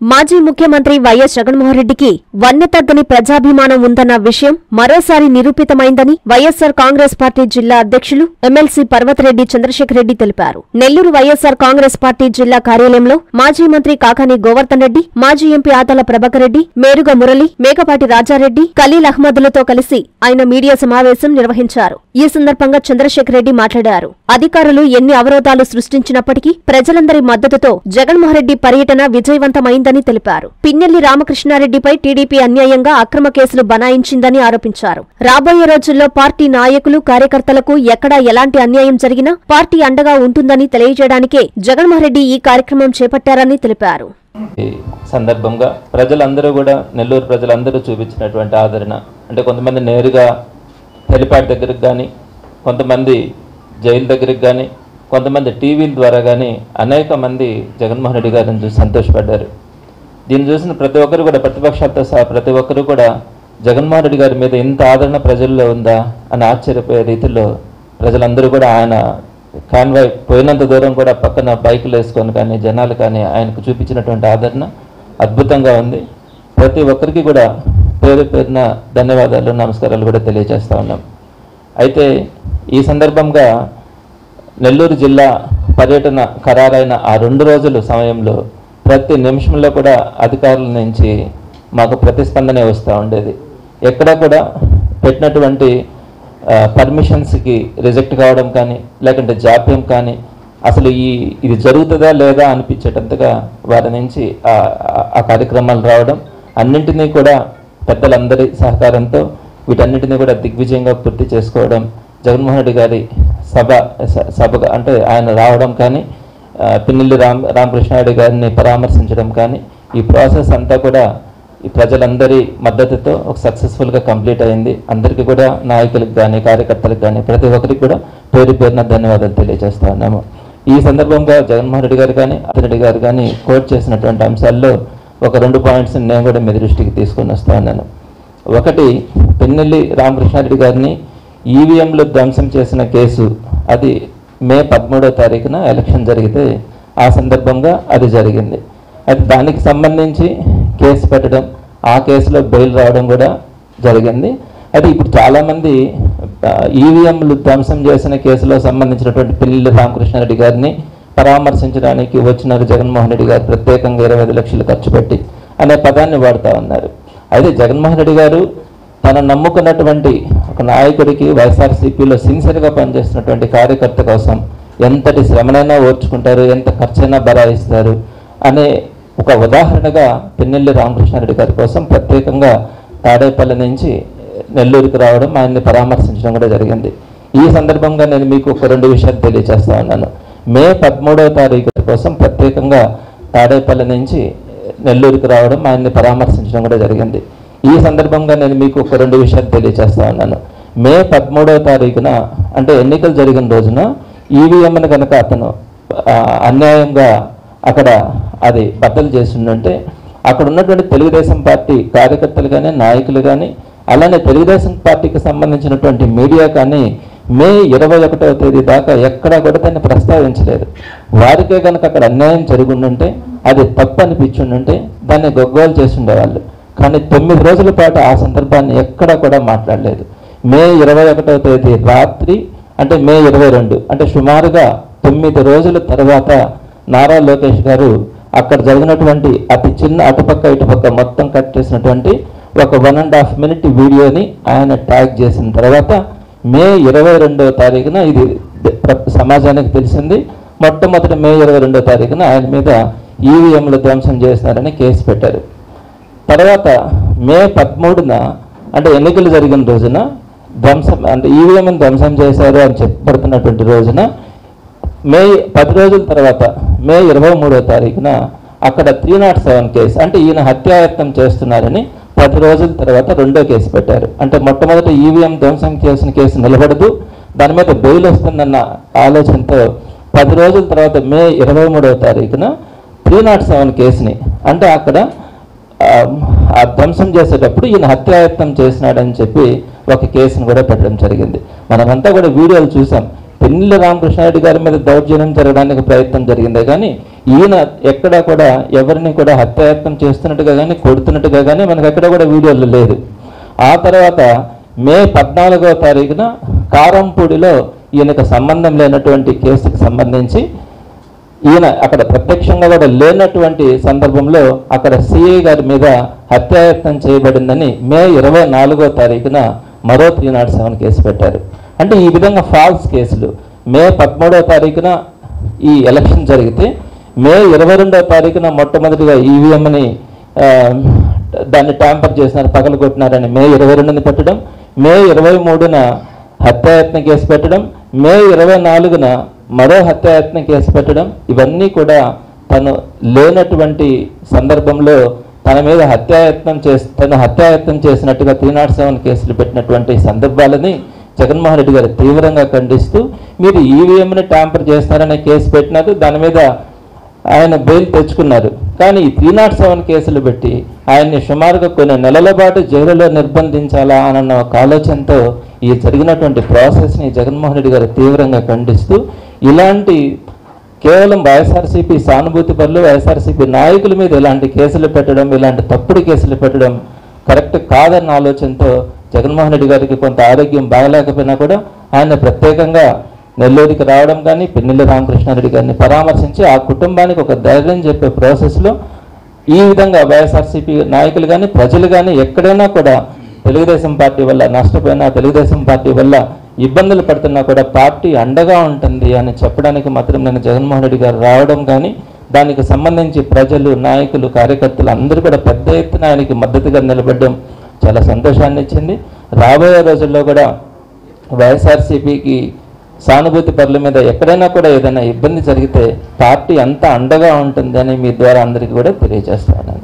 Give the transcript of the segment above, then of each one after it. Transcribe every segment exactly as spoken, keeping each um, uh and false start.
మాజీ ముఖ్యమంత్రి వైఎస్ జగన్మోహన్ రెడ్డికి వన్నె తగ్గని ప్రజాభిమానం ఉందన్న విషయం మరోసారి నిరూపితమైందని వైఎస్సార్ కాంగ్రెస్ పార్టీ జిల్లా అధ్యక్షులు ఎమ్మెల్సీ పర్వతరెడ్డి చంద్రశేఖర్ రెడ్డి తెలిపారు. నెల్లూరు వైఎస్సార్ కాంగ్రెస్ పార్టీ జిల్లా కార్యాలయంలో మాజీ మంత్రి కాకాని గోవర్ధన్ రెడ్డి, మాజీ ఎంపీ ఆతల ప్రభాకర్ రెడ్డి, మేరుగ మురళి, మేకపాటి రాజారెడ్డి, ఖలీల్ అహ్మద్లతో కలిసి ఆయన మీడియా సమావేశం నిర్వహించారు. ఈ సందర్భంగా చంద్రశేఖర్ రెడ్డి మాట్లాడారు. అధికారులు ఎన్ని అవరోధాలు సృష్టించినప్పటికీ ప్రజలందరి మద్దతుతో జగన్మోహన్ రెడ్డి పర్యటన విజయవంతమైందని తెలిపారు. పిన్నెల్లి రామకృష్ణారెడ్డిపై టీడీపీ అన్యాయంగా అక్రమ కేసులు బనాయించిందని ఆరోపించారు. రాబోయే రోజుల్లో పార్టీ నాయకులు, కార్యకర్తలకు ఎక్కడా ఎలాంటి అన్యాయం జరిగినా పార్టీ అండగా ఉంటుందని తెలియజేయడానికే జగన్మోహన్ రెడ్డి ఈ కార్యక్రమం చేపట్టారని తెలిపారు. ఈ సందర్భంగా ప్రజలందరూ కూడా నెల్లూరు ప్రజలందరూ చూపించినటువంటి ఆదరణ అంటే కొంతమంది నేరుగా హెలిప్యాడ్ దగ్గరికి కానీ, కొంతమంది జైలు దగ్గరికి కానీ, కొంతమంది టీవీల ద్వారా కానీ అనేక మంది జగన్మోహన్ రెడ్డి గారిని చూసి సంతోషపడ్డారు. దీన్ని చూసిన ప్రతి ఒక్కరు కూడా, ప్రతిపక్షాలతో సహా ప్రతి ఒక్కరు కూడా జగన్మోహన్ రెడ్డి గారి మీద ఇంత ఆదరణ ప్రజల్లో ఉందా అని ఆశ్చర్యపోయే రీతిలో ప్రజలందరూ కూడా ఆయన కాన్వాయ్ పోయినంత దూరం కూడా పక్కన బైకులు వేసుకొని కానీ జనాలు కానీ ఆయనకు చూపించినటువంటి ఆదరణ అద్భుతంగా ఉంది. ప్రతి ఒక్కరికి కూడా పేరు పేరున ధన్యవాదాలు, నమస్కారాలు కూడా తెలియజేస్తూ ఉన్నాం. అయితే ఈ సందర్భంగా నెల్లూరు జిల్లా పర్యటన ఖరారైన ఆ రెండు రోజుల సమయంలో ప్రతి నిమిషంలో కూడా అధికారుల నుంచి మాకు ప్రతిస్పందనే వస్తూ ఉండేది. ఎక్కడా కూడా పెట్టినటువంటి పర్మిషన్స్కి రిజెక్ట్ కావడం కానీ, లేకుంటే జాప్యం కానీ, అసలు ఈ ఇది జరుగుతుందా లేదా అనిపించేటంతగా వారి నుంచి ఆ కార్యక్రమాలు రావడం, అన్నింటినీ కూడా పెద్దలందరి సహకారంతో వీటన్నిటినీ కూడా దిగ్విజయంగా పూర్తి చేసుకోవడం, జగన్మోహన్ రెడ్డి గారి సభ సభగా అంటే ఆయన రావడం కానీ, పిన్నెల్లి రామ్ రామకృష్ణారెడ్డి గారిని పరామర్శించడం కానీ, ఈ ప్రాసెస్ అంతా కూడా ఈ ప్రజలందరి మద్దతుతో ఒక సక్సెస్ఫుల్గా కంప్లీట్ అయింది. అందరికీ కూడా నాయకులకు కానీ, కార్యకర్తలకు కానీ ప్రతి ఒక్కరికి కూడా పేరు పేరున ధన్యవాదాలు తెలియజేస్తా ఉన్నాము. ఈ సందర్భంగా జగన్మోహన్ రెడ్డి గారు కానీ, రెడ్డి గారు కానీ కోట్ చేసినటువంటి అంశాల్లో ఒక రెండు పాయింట్స్ నేను కూడా మీ దృష్టికి తీసుకొని వస్తా ఉన్నాను. ఒకటి, పిన్నెల్లి రామకృష్ణారెడ్డి గారిని ఈవీఎంలు ధ్వంసం చేసిన కేసు, అది మే పదమూడో తారీఖున ఎలక్షన్ జరిగితే ఆ సందర్భంగా అది జరిగింది. అది దానికి సంబంధించి కేసు పెట్టడం, ఆ కేసులో బెయిల్ రావడం కూడా జరిగింది. అది ఇప్పుడు చాలామంది ఈవీఎంలు ధ్వంసం చేసిన కేసులో సంబంధించినటువంటి పిన్నెల్లి రామకృష్ణారెడ్డి గారిని పరామర్శించడానికి వచ్చినారు జగన్మోహన్ రెడ్డి గారు ప్రత్యేకంగా ఇరవై ఐదు లక్షలు ఖర్చు పెట్టి అనే పదాన్ని వాడుతూ ఉన్నారు. అయితే జగన్మోహన్ రెడ్డి గారు తను నమ్ముకున్నటువంటి ఒక నాయకుడికి, వైఎస్ఆర్సీపీలో సిన్సియర్గా పనిచేస్తున్నటువంటి కార్యకర్త కోసం ఎంతటి శ్రమనైనా ఓర్చుకుంటారు, ఎంత ఖర్చైనా బరాయిస్తారు అనే ఒక ఉదాహరణగా పిన్నెల్లి రామకృష్ణారెడ్డి గారి కోసం ప్రత్యేకంగా తాడేపల్లి నుంచి నెల్లూరుకు రావడం, ఆయన్ని పరామర్శించడం కూడా జరిగింది. ఈ సందర్భంగా నేను మీకు ఒక రెండు విషయాలు తెలియజేస్తా ఉన్నాను. మే పదమూడవ తారీఖు కోసం ప్రత్యేకంగా తాడేపల్లి నుంచి నెల్లూరుకు రావడం, ఆయన్ని పరామర్శించడం కూడా జరిగింది. ఈ సందర్భంగా నేను మీకు ఒక రెండు విషయాలు తెలియజేస్తా ఉన్నాను. మే పదమూడవ తారీఖున అంటే ఎన్నికలు జరిగిన రోజున ఈవీఎంను కనుక అతను అన్యాయంగా అక్కడ అది బద్దలు చేస్తుందంటే అక్కడ ఉన్నటువంటి తెలుగుదేశం పార్టీ కార్యకర్తలు కానీ, నాయకులు కానీ, అలానే తెలుగుదేశం పార్టీకి సంబంధించినటువంటి మీడియా కానీ మే ఇరవై ఒకటవ తేదీ దాకా ఎక్కడా కూడా దాన్ని ప్రస్తావించలేదు. వారికే కనుక అక్కడ అన్యాయం జరుగుండుంటే, అది తప్పు అనిపించుండుంటే దాన్ని గొగ్గోలు చేస్తుండేవాళ్ళు. కానీ తొమ్మిది రోజుల పాటు ఆ సందర్భాన్ని ఎక్కడా కూడా మాట్లాడలేదు. మే ఇరవై ఒకటవ తేదీ రాత్రి అంటే మే ఇరవై రెండు అంటే సుమారుగా తొమ్మిది రోజుల తర్వాత నారా లోకేష్ గారు అక్కడ జరిగినటువంటి అతి చిన్న అటుపక్క ఇటుపక్క మొత్తం కట్ చేసినటువంటి ఒక వన్ అండ్ హాఫ్ మినిట్ వీడియోని ఆయన ట్యాగ్ చేసిన తర్వాత మే ఇరవై రెండవ తారీఖున ఇది సమాజానికి తెలిసింది. మొట్టమొదటి మే ఇరవై రెండవ తారీఖున ఆయన మీద ఈవీఎంలు ధ్వంసం చేస్తున్నారని కేసు పెట్టారు. తర్వాత మే పదమూడున అంటే ఎన్నికలు జరిగిన రోజున ధ్వంసం అంటే ఈవీఎంని ధ్వంసం చేశారు అని చెప్పబడుతున్నటువంటి రోజున మే పది రోజుల తర్వాత మే ఇరవై మూడవ తారీఖున అక్కడ త్రీ నాట్ సెవెన్ కేసు అంటే ఈయన హత్యాయత్నం చేస్తున్నారని పది రోజుల తర్వాత రెండో కేసు పెట్టారు. అంటే మొట్టమొదటి ఈవీఎం ధ్వంసం చేసిన కేసు నిలబడదు, దాని మీద బెయిల్ వస్తుందన్న ఆలోచనతో పది రోజుల తర్వాత మే ఇరవై మూడవ తారీఖున త్రీ నాట్ సెవెన్ కేసుని అంటే అక్కడ ఆ ధ్వంసం చేసేటప్పుడు ఈయన హత్యాయత్నం చేసినాడని చెప్పి ఒక కేసును కూడా పెట్టడం జరిగింది. మనమంతా కూడా వీడియోలు చూసాం. పిన్నెల్లి రామకృష్ణారెడ్డి గారి మీద దౌర్జన్యం జరగడానికి ప్రయత్నం జరిగిందే కానీ ఈయన ఎక్కడా కూడా ఎవరిని కూడా హత్యాయత్నం చేస్తున్నట్టుగా కానీ కొడుతున్నట్టుగా కానీ మనకు ఎక్కడ కూడా వీడియోలో లేదు. ఆ తర్వాత మే పద్నాలుగవ తారీఖున కారంపూడిలో ఈయనకు సంబంధం లేనటువంటి కేసుకు సంబంధించి ఈయన అక్కడ ప్రత్యక్షంగా కూడా లేనటువంటి సందర్భంలో అక్కడ సిఐ గారి మీద హత్యాయత్నం చేయబడిందని మే ఇరవై నాలుగో తారీఖున మరో త్రీ నాట్ సెవెన్ కేసు పెట్టారు. అంటే ఈ విధంగా ఫాల్స్ కేసులు మే పదమూడవ తారీఖున ఈ ఎలక్షన్ జరిగితే మే ఇరవై రెండవ తారీఖున మొట్టమొదటిగా ఈవీఎంని దాన్ని ట్యాంపర్ చేసినారు, పగలు కొట్టినారని మే ఇరవై రెండుని పెట్టడం, మే ఇరవై మూడున హత్యాయత్న కేసు పెట్టడం, మే ఇరవై నాలుగున మరో హత్యాయత్న కేసు పెట్టడం, ఇవన్నీ కూడా తను లేనటువంటి సందర్భంలో తన మీద హత్యాయత్నం చేసి తను హత్యాయత్నం చేసినట్టుగా త్రీ నాట్ సెవెన్ కేసులు పెట్టినటువంటి సందర్భాలని జగన్మోహన్ రెడ్డి గారు తీవ్రంగా ఖండిస్తూ మీరు ఈవీఎంని ట్యాంపర్ చేస్తున్నారనే కేసు పెట్టినారు, దాని మీద ఆయన బెయిల్ తెచ్చుకున్నారు. కానీ ఈ త్రీ నాట్ సెవెన్ కేసులు పెట్టి ఆయన్ని సుమారుగా కొన్ని నెలల పాటు జైలులో నిర్బంధించాలా అన్న ఒక ఆలోచనతో ఈ జరిగినటువంటి ప్రాసెస్ని జగన్మోహన్ రెడ్డి గారు తీవ్రంగా ఖండిస్తూ ఇలాంటి కేవలం వైఎస్ఆర్సీపీ సానుభూతి పనులు వైఎస్ఆర్సీపీ నాయకుల మీద ఇలాంటి కేసులు పెట్టడం, ఇలాంటి తప్పుడు కేసులు పెట్టడం కరెక్ట్ కాదన్న ఆలోచనతో జగన్మోహన్ రెడ్డి గారికి కొంత ఆరోగ్యం బాగలేకపోయినా కూడా ఆయన ప్రత్యేకంగా నెల్లూరుకి రావడం కానీ పిన్నెల్లి రామకృష్ణారెడ్డి గారిని పరామర్శించి ఆ కుటుంబానికి ఒక ధైర్యం చెప్పే ప్రాసెస్లో ఈ విధంగా వైఎస్ఆర్సీపీ నాయకులు కానీ ప్రజలు కానీ ఎక్కడైనా కూడా తెలుగుదేశం పార్టీ వల్ల నష్టపోయినా తెలుగుదేశం పార్టీ వల్ల ఇబ్బందులు పడుతున్నా కూడా పార్టీ అండగా ఉంటుంది అని చెప్పడానికి మాత్రం నేను జగన్మోహన్ రెడ్డి గారు రావడం కానీ దానికి సంబంధించి ప్రజలు నాయకులు కార్యకర్తలు అందరూ కూడా పెద్ద ఎత్తున ఆయనకి మద్దతుగా నిలబడడం చాలా సంతోషాన్ని ఇచ్చింది. రాబోయే రోజుల్లో కూడా వైఎస్ఆర్సీపీకి సానుభూతి పరుల మీద ఎక్కడైనా కూడా ఏదైనా ఇబ్బంది జరిగితే పార్టీ అంతా అండగా ఉంటుందని మీ ద్వారా అందరికీ కూడా తెలియజేస్తాను.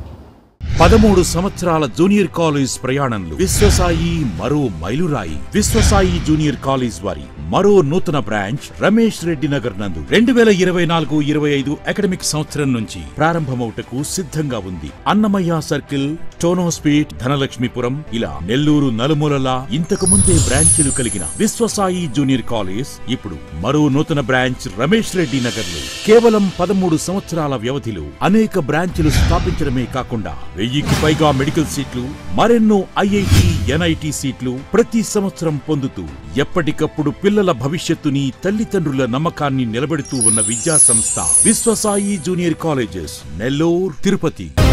పదమూడు సంవత్సరాల జూనియర్ కాలేజ్ ప్రయాణంలో విశ్వసాయి మరో మైలురాయి. విశ్వసాయి జూనియర్ కాలేజ్ వారి మరో నూతన బ్రాంచ్ రమేష్ రెడ్డి నగర్ నందు రెండు వేల ఇరవై నాలుగు ఇరవై ఐదు అకాడమిక్ సంవత్సరం నుంచి ప్రారంభమవుటకు సిద్ధంగా ఉంది. అన్నమయ్య సర్కిల్, టోనోస్పీట్, ధనలక్ష్మీపురం ఇలా నెల్లూరు నలుమూలలా ఇంతకు ముందే బ్రాంచీలు కలిగిన విశ్వసాయి జూనియర్ కాలేజ్ ఇప్పుడు మరో నూతన బ్రాంచ్ రమేష్ రెడ్డి నగర్ లో కేవలం పదమూడు సంవత్సరాల వ్యవధిలో అనేక బ్రాంచీలు స్థాపించడమే కాకుండా వెయ్యికి పైగా మెడికల్ సీట్లు, మరెన్నో ఐఐటి, ఎన్ఐటి సీట్లు ప్రతి సంవత్సరం పొందుతూ ఎప్పటికప్పుడు పిల్లల భవిష్యత్తుని, తల్లిదండ్రుల నమ్మకాన్ని నిలబెడుతూ ఉన్న విద్యా సంస్థ విశ్వసాయి జూనియర్ కాలేజెస్ నెల్లూరు, తిరుపతి.